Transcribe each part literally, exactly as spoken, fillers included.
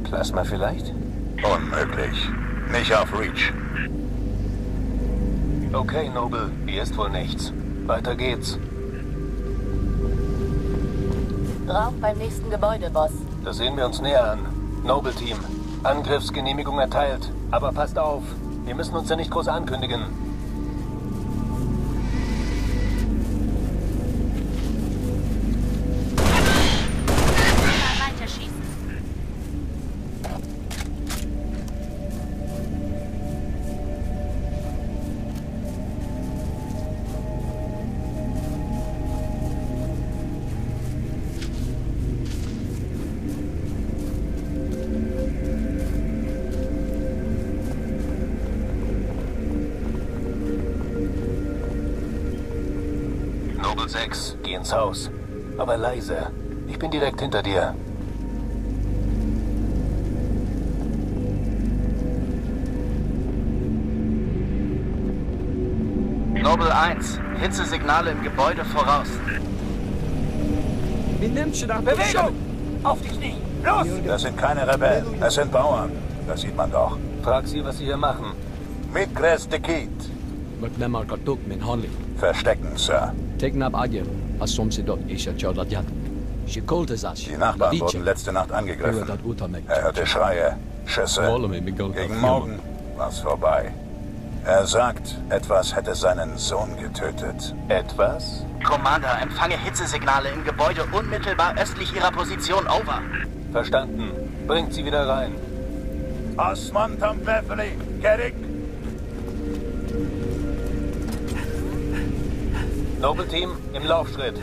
Plasma vielleicht? Unmöglich. Nicht auf Reach. Okay, Noble. Hier ist wohl nichts. Weiter geht's. Raum beim nächsten Gebäude, Boss. Das sehen wir uns näher an. Noble-Team. Angriffsgenehmigung erteilt. Aber passt auf. Wir müssen uns ja nicht groß ankündigen. Noble sechs, geh ins Haus. Aber leise. Ich bin direkt hinter dir. Noble eins, Hitzesignale im Gebäude voraus. Wie nimmst du das? Bewegung! Auf die Knie! Los! Das sind keine Rebellen. Das sind Bauern. Das sieht man doch. Frag sie, was sie hier machen. Mit Creste Kit. Mit nemmer katuk min handling. Verstecken, Sir. Teken ab Adje, als soms dort ist ja Chodadjat. Sie kolte das. Die Nachbarn wurden letzte Nacht angegriffen. Er hörte Schreie, Schüsse. Gegen Morgen war's vorbei. Er sagt, etwas hätte seinen Sohn getötet. Etwas? Commander, empfange Hitzesignale im Gebäude unmittelbar östlich Ihrer Position. Over. Verstanden. Bringt sie wieder rein. Osman Tampefli, Kerik. Noble-Team im Laufschritt.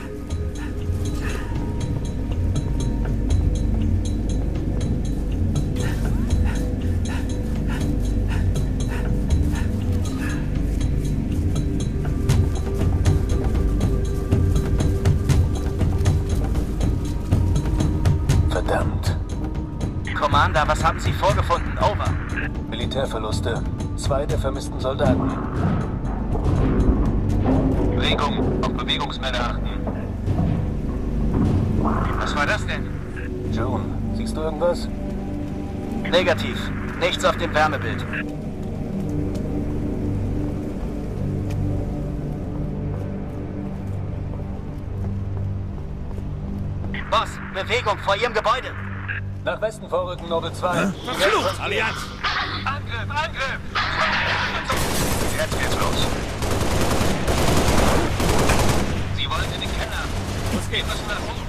Verdammt. Commander, was haben Sie vorgefunden? Over. Militärverluste. Zwei der vermissten Soldaten. Bewegung. Auf Bewegungsmelder achten. Was war das denn? June, siehst du irgendwas? Negativ. Nichts auf dem Wärmebild. Boss, Bewegung vor Ihrem Gebäude. Nach Westen vorrücken, Noble zwei. Verflucht, Allianz! Angriff, Angriff! Jetzt geht's los. Sie wollen in den Keller. Los Wir geht's! müssen nach oben.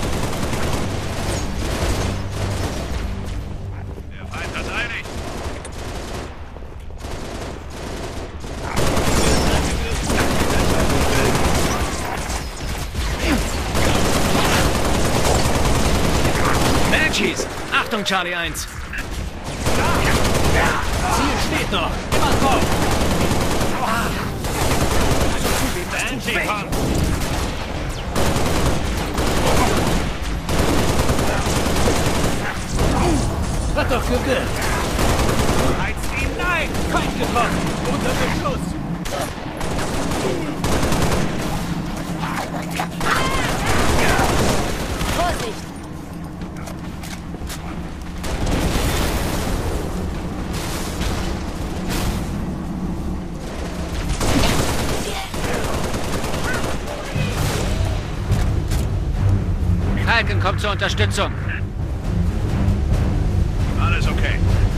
Der Feind hat eilig! Banshees! Achtung, Charlie eins! Ziel steht noch! Immer drauf! Banshee kommt! Hat doch gewirkt! Heizt ihn, nein! Kein getroffen! Unter Beschuss! Vorsicht! Falcon kommt zur Unterstützung. Alles okay.